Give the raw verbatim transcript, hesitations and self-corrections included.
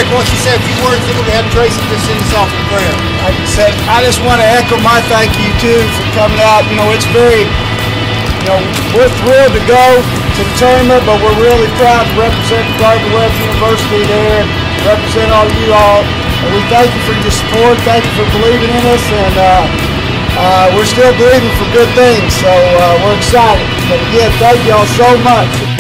Rick, why don't you say a few words, then we're going to have Tracy just send us off in prayer. Like I said, I just want to echo my thank you too for coming out. You know, it's very, you know, we're thrilled to go to the tournament, but we're really proud to represent Garder-Webb University there, represent all of you all. And we thank you for your support. Thank you for believing in us, and uh, uh, we're still believing for good things. So uh, we're excited. But again, thank you all so much.